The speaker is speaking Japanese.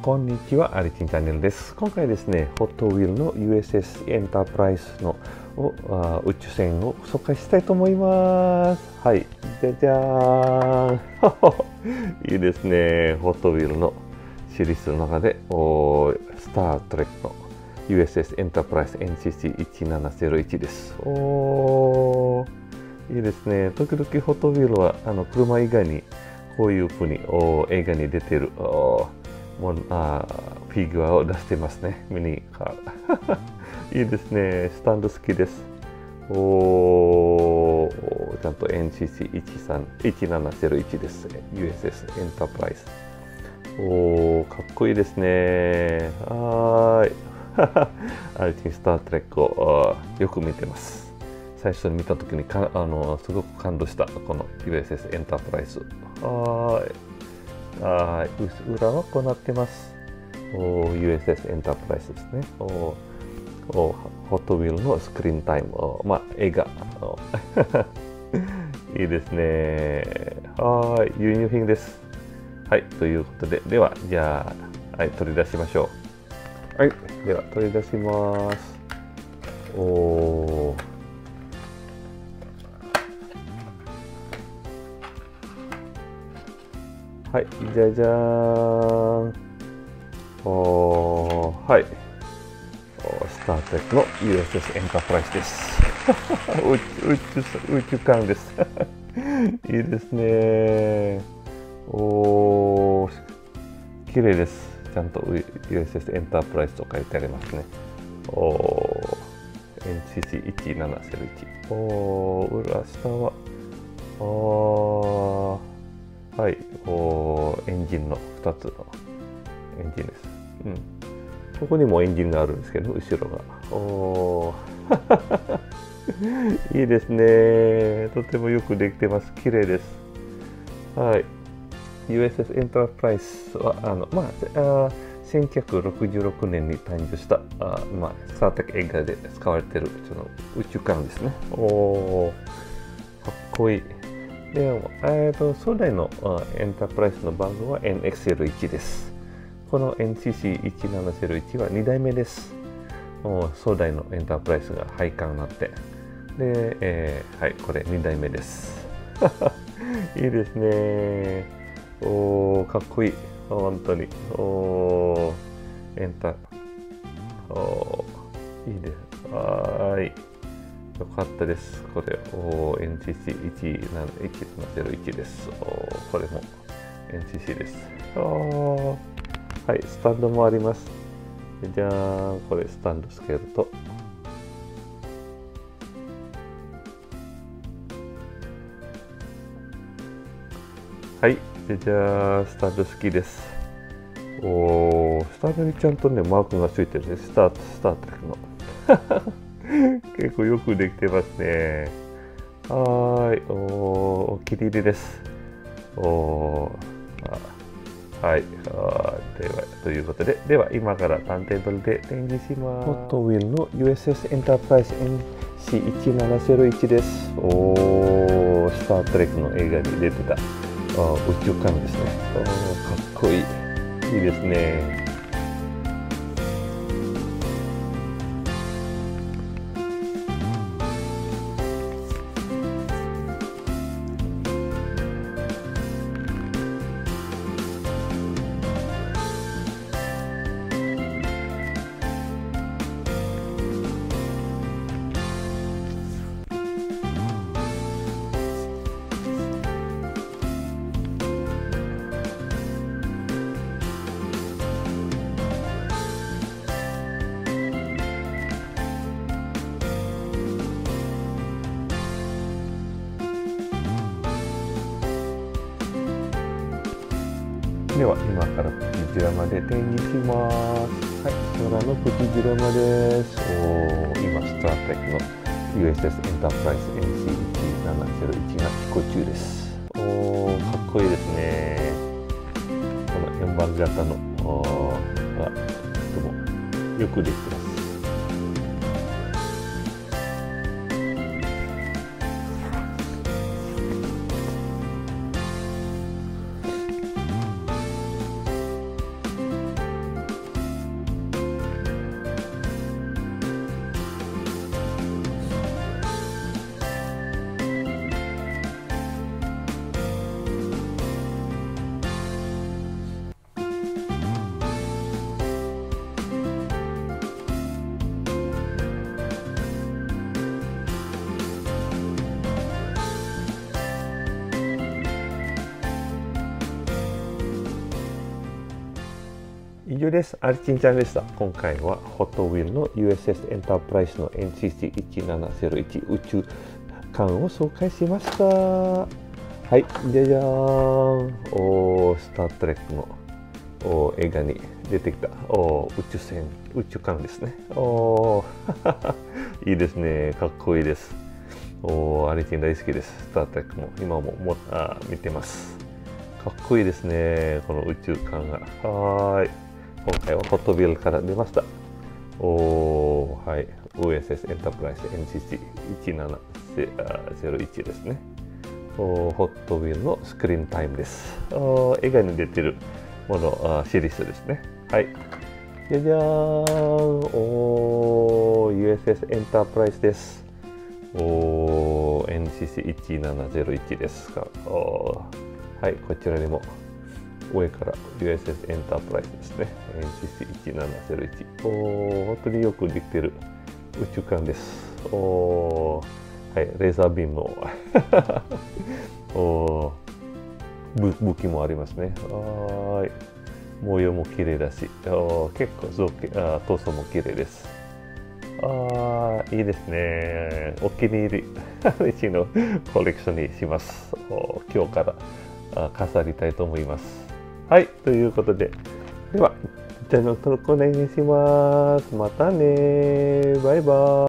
こんにちは、アリチンチャンネルです。今回ですね、ホットウィルの USS エンタープライスの宇宙船を紹介したいと思います。はい、じゃじゃーんいいですね、ホットウィルのシリーズの中でスタートレックの USS エンタープライス NCC1701 です。いいですね。時々ホットウィルは車以外にこういうふうに映画に出てるフィギュアを出してますね。ミニカー。いいですね。スタンド好きです。ちゃんと NCC1701 です。USS エンタープライス。かっこいいですね。はーい。アルティンスタートレックをよく見てます。最初に見たときにすごく感動したこの USS エンタープライス。裏はこうなってます。USS エンタープライスですね。ホットウィルのスクリーンタイム。映画。いいですね。輸入品です。はい、ということで、では、じゃあ、はい、取り出しましょう。はい、では、取り出します。はい、じゃじゃーん。はい。スタートレックの USS エンタープライスです。宇宙艦です。いいですね。綺麗です。ちゃんと USS エンタープライスと書いてありますね。NCC1701。裏下は、はい、エンジンの2つのエンジンです。ここにもエンジンがあるんですけど、後ろが。いいですね。とてもよくできてます。綺麗です。はい。USS エンタープライスは、1966年に誕生した、スタートレック映画で使われている宇宙艦ですね。かっこいい。で初代のエンタープライスの番号は NXL1 です。この NCC1701 は2代目です。初代のエンタープライスが廃艦になって。で、はい、これ2代目です。いいですね。かっこいい。本当に。エンタ。いいです。よかったです。これ、NCC1701 です。これも NCC です。はい、スタンドもあります。じゃーん、これスタンドつけると。はい、じゃーん、スタンド好きです。スタンドにちゃんとね、マークがついてるね。スタートレックの。結構よくできてますね。お気に入りです。はい。ということで、では今からターンテーブルで展示します。ホットウィルの USS エンタープライス NC1701 です。スタートレックの映画に出てた宇宙艦ですね。かっこいい。いいですね。では今からプチジュラマで展示します。はい、空のプチジュラマです。今スタートレックの USS エンタープライス NC1701 が飛行中です。かっこいいですね。この円盤型のがとてもよくできてます。 以上です。アリチンちゃんでした。今回はホットウィールの USS エンタープライスの NCC1701 宇宙艦を紹介しました。はい、じゃじゃーん。スター・トレックの映画に出てきた宇宙艦ですね。いいですね。かっこいいです。アリチン大好きです。スター・トレックも今も見てます。かっこいいですね。この宇宙艦が。はい。今回はホットウィールから出ました。はい。USS エンタープライス NCC1701 ですね。ホットウィールのスクリーンタイムです。映画に出てるものシリーズですね。はい。じゃじゃーん。USS エンタープライスです。NCC1701 ですが。はい。こちらにも上から USS エンタープライスですね。NCC1701。本当によくできてる宇宙艦です。はい、レーザービームの武器もありますね。はい。模様も綺麗だし、結構塗装も綺麗です。いいですね。お気に入り。うちのコレクションにします。今日から飾りたいと思います。はい、ということで、では、チャンネル登録お願いします。またね。バイバーイ。